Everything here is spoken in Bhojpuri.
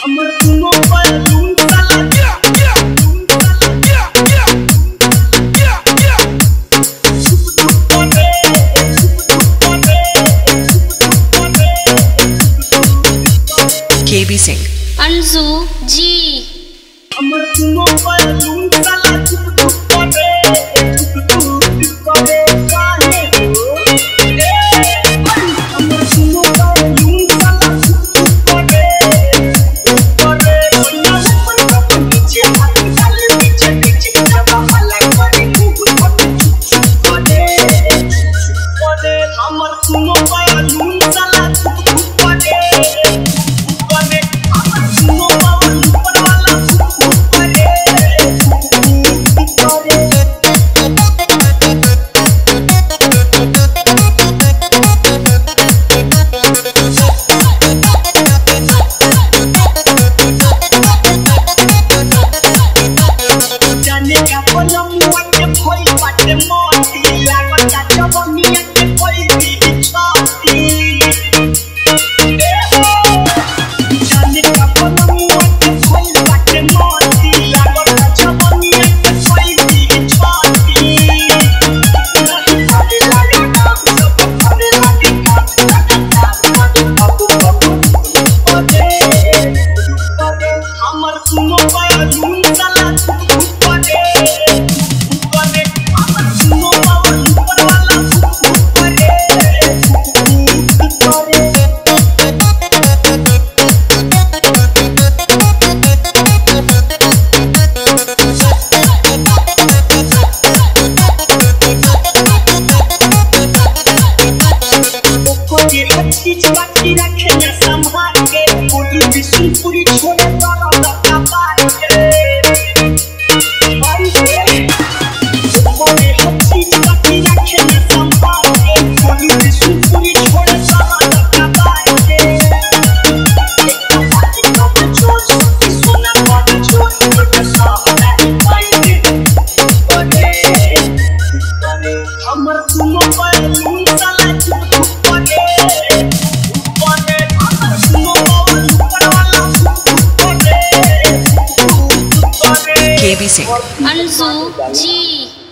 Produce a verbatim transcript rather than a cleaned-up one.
हमर दुनो पर लून साला K B Singh अंशु जी हमर दुनो पर लून साला चुप चुप करे चुप चुप करे काहे हो हमर दुनो पर लून साला चुप चुप करे करे दुनिया ऊपर कप नीचे हाथ डाले पीछे पीछे जब हल्ला करे खूब चुप चुप करे करे हमर दुनो पर लून साला चुप चुप करे करे हमर दुनो पर ऊपर वाला जाने का पलम वाटे भई बाटे मोती लागत जवनिया के कोई भी छाती जाने का पलम वाटे भई बाटे मोती लागत जवनिया के कोई भी छाती नहीं सारी लागे ना सब सारी लागे ना बाबू बाबू ओदे ओदे हमर सुनो पाया लून साला चीज बाकी रखे न संभाल के पूरी विष्णुपुरी छोड़े तारा लगा पार के भाई के पूरी हर चीज बाकी रखे न संभाल के पूरी विष्णुपुरी छोड़े तारा लगा पार के एक बाकी तो छोड़ सकती सोना बात छोड़ तो साफ नहीं पाएंगे अरे अरे हमर तुम पर लून साला चुप चुप करे K B Singh अंशु जी